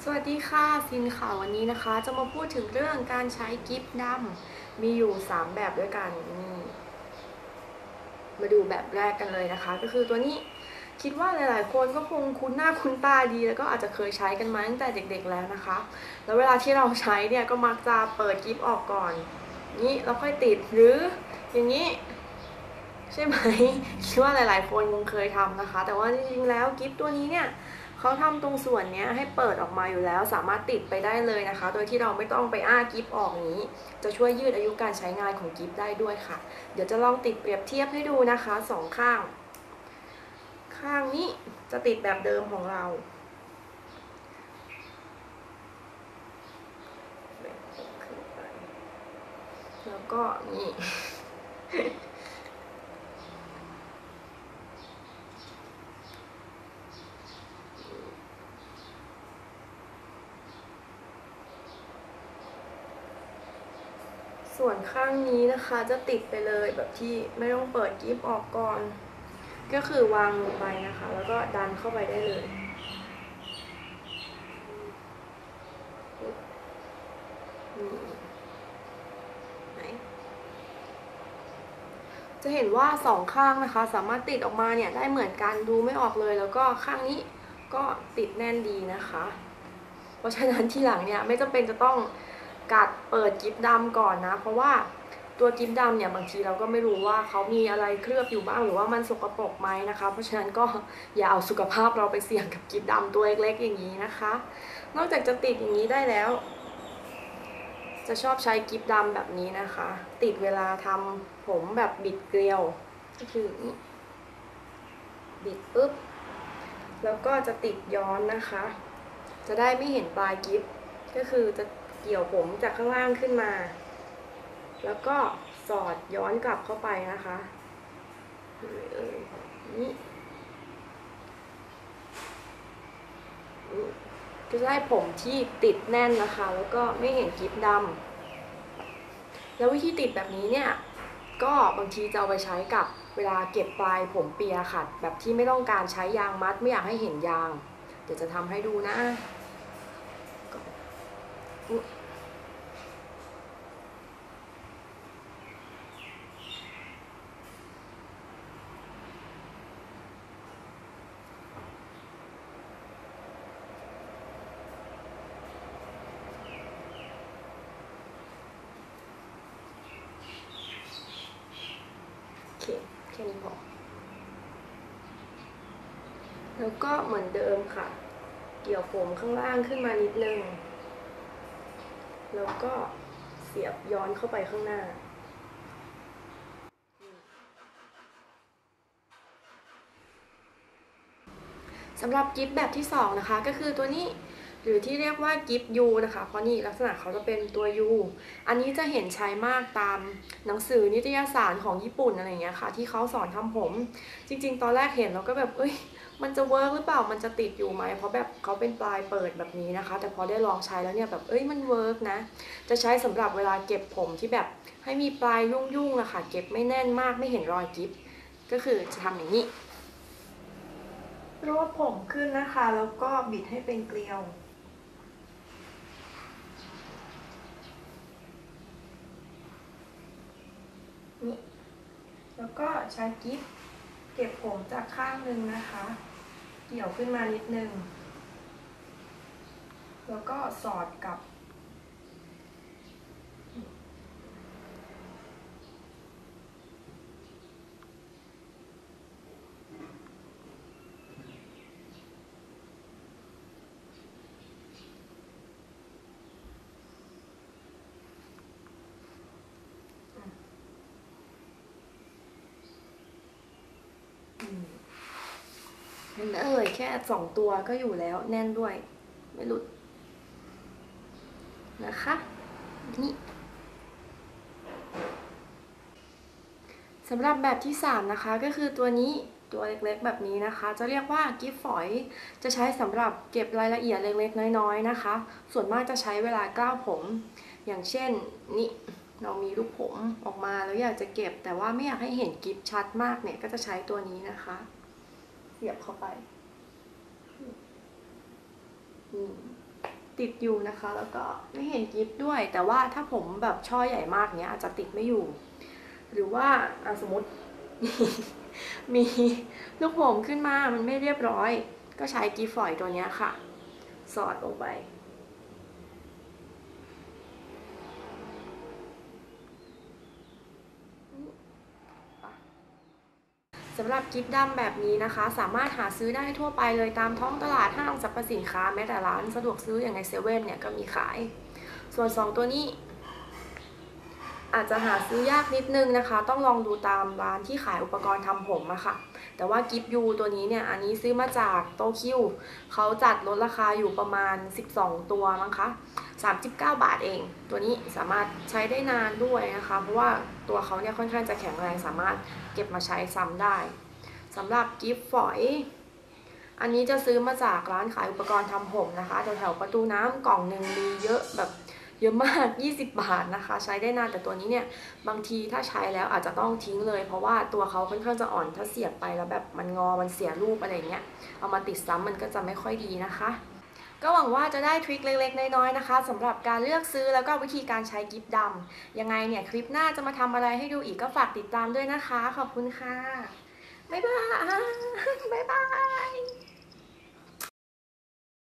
สวัสดีค่ะซินค่ะวันนี้นะคะจะมาพูดถึงเรื่องการใช้กิฟต์ดำมีอยู่3แบบด้วยกันมาดูแบบแรกกันเลยนะคะก็คือตัวนี้คิดว่าหลายๆคนก็คงคุ้นหน้าคุ้นตาดีแล้วก็อาจจะเคยใช้กันมาตั้งแต่เด็กๆแล้วนะคะแล้วเวลาที่เราใช้เนี่ยก็มักจะเปิดกิฟต์ออกก่อนนี้แล้วค่อยติดหรืออย่างนี้ใช่ไหมคิดว่าหลายๆคนคงเคยทำนะคะแต่ว่าจริงๆแล้วกิฟต์ตัวนี้เนี่ยเขาทำตรงส่วนนี้ให้เปิดออกมาอยู่แล้วสามารถติดไปได้เลยนะคะโดยที่เราไม่ต้องไปกิฟต์ออกนี้จะช่วยยืดอายุการใช้งานของกิฟต์ได้ด้วยค่ะเดี๋ยวจะลองติดเปรียบเทียบให้ดูนะคะ2ข้างข้างนี้จะติดแบบเดิมของเราแล้วก็นี่ส่วนข้างนี้นะคะจะติดไปเลยแบบที่ไม่ต้องเปิดกิฟต์ออกก่อนก็คือวางลงไปนะคะแล้วก็ดันเข้าไปได้เลยจะเห็นว่า2ข้างนะคะสามารถติดออกมาเนี่ยได้เหมือนกันดูไม่ออกเลยแล้วก็ข้างนี้ก็ติดแน่นดีนะคะเพราะฉะนั้นที่หลังเนี่ยไม่จำเป็นจะต้องกัดเปิดกิ๊บดำก่อนนะเพราะว่าตัวกิ๊บดำเนี่ยบางทีเราก็ไม่รู้ว่าเขามีอะไรเคลือบอยู่บ้างหรือว่ามันสกปรกไหมนะคะเพราะฉะนั้นก็อย่าเอาสุขภาพเราไปเสี่ยงกับกิ๊บดำตัวเล็กๆอย่างนี้นะคะนอกจากจะติดอย่างนี้ได้แล้วจะชอบใช้กิ๊บดำแบบนี้นะคะติดเวลาทำผมแบบบิดเกลียวก็คือบิดปุ๊บแล้วก็จะติดย้อนนะคะจะได้ไม่เห็นปลายกิ๊บก็คือจะเกี่ยวผมจากข้างล่างขึ้นมาแล้วก็สอดย้อนกลับเข้าไปนะคะนี่ก็จะได้ผมที่ติดแน่นนะคะแล้วก็ไม่เห็นกิ๊บดำแล้ววิธีติดแบบนี้เนี่ยก็บางทีจะเอาไปใช้กับเวลาเก็บปลายผมเปียค่ะแบบที่ไม่ต้องการใช้ยางมัดไม่อยากให้เห็นยางเดี๋ยวจะทำให้ดูนะโอเคแค่นี้พอแล้วก็เหมือนเดิมค่ะเกี่ยวผมข้างล่างขึ้นมานิดนึงแล้วก็เสียบย้อนเข้าไปข้างหน้าสำหรับกิฟต์แบบที่2นะคะก็คือตัวนี้หรือที่เรียกว่ากิฟต์ยูนะคะเพราะนี่ลักษณะเขาจะเป็นตัวยูอันนี้จะเห็นใช้มากตามหนังสือนิตยสารของญี่ปุ่นอะไรเงี้ยค่ะที่เขาสอนทำผมจริงๆตอนแรกเห็นเราก็แบบมันจะเวิร์กหรือเปล่ามันจะติดอยู่ไหมเพราะแบบเขาเป็นปลายเปิดแบบนี้นะคะแต่พอได้ลองใช้แล้วเนี่ยแบบมันเวิร์กนะจะใช้สำหรับเวลาเก็บผมที่แบบให้มีปลายยุ่งๆนะคะเก็บไม่แน่นมากไม่เห็นรอยกิฟต์ก็คือจะทำอย่างนี้รวบผมขึ้นนะคะแล้วก็บิดให้เป็นเกลียวนี่แล้วก็ใช้กิ๊บเก็บผมจากข้างหนึ่งนะคะเกี่ยวขึ้นมานิดนึงแล้วก็สอดกับเห็นไหมแค่2ตัวก็อยู่แล้วแน่นด้วยไม่หลุดนะคะนี่สำหรับแบบที่3นะคะก็คือตัวนี้ตัวเล็กๆแบบนี้นะคะจะเรียกว่ากิฟต์ฝอยจะใช้สำหรับเก็บรายละเอียดเล็กๆน้อยๆนะคะส่วนมากจะใช้เวลากล้าวผมอย่างเช่นนี่เรามีลูกผมออกมาแล้วอยากจะเก็บแต่ว่าไม่อยากให้เห็นกิฟต์ชัดมากเนี่ยก็จะใช้ตัวนี้นะคะเสียบเข้าไปติดอยู่นะคะ แล้วก็ไม่เห็นกิฟต์ด้วย แต่ว่าถ้าผมแบบช่อใหญ่มากเนี้ยอาจจะติดไม่อยู่ หรือว่าสมมติ มีลูกโป่งขึ้นมามันไม่เรียบร้อยก็ใช้กิฟต์ฝอยตัวนี้ค่ะสอดลงไปสำหรับกิฟต์ดำแบบนี้นะคะสามารถหาซื้อได้ทั่วไปเลยตามท้องตลาดห้างสรรพสินค้าแม้แต่ร้านสะดวกซื้ออย่างในเซเว่นเนี่ยก็มีขายส่วน2ตัวนี้อาจจะหาซื้อยากนิดนึงนะคะต้องลองดูตามร้านที่ขายอุปกรณ์ทำผมอะค่ะแต่ว่ากิฟยูตัวนี้เนี่ยอันนี้ซื้อมาจากโตคิวเขาจัดลดราคาอยู่ประมาณ12ตัวมั้งคะ39 บาทเองตัวนี้สามารถใช้ได้นานด้วยนะคะเพราะว่าตัวเขาเนี่ยค่อนข้างจะแข็งแรงสามารถเก็บมาใช้ซ้ำได้สำหรับกิฟฝอยอันนี้จะซื้อมาจากร้านขายอุปกรณ์ทำผมนะคะแถวๆประตูน้ำกล่องหนึ่งมีเยอะแบบเยอะมาก20 บาทนะคะใช้ได้นานแต่ตัวนี้เนี่ยบางทีถ้าใช้แล้วอาจจะต้องทิ้งเลยเพราะว่าตัวเขาค่อนข้างจะอ่อนถ้าเสียบไปแล้วแบบมันงอมันเสียรูปอะไรเงี้ยเอามาติดซ้ำมันก็จะไม่ค่อยดีนะคะก็หวังว่าจะได้ทริคเล็กๆน้อยๆนะคะสำหรับการเลือกซื้อแล้วก็วิธีการใช้กิฟต์ดำยังไงเนี่ยคลิปหน้าจะมาทำอะไรให้ดูอีกก็ฝากติดตามด้วยนะคะขอบคุณค่ะบ๊ายบายบ๊ายบาย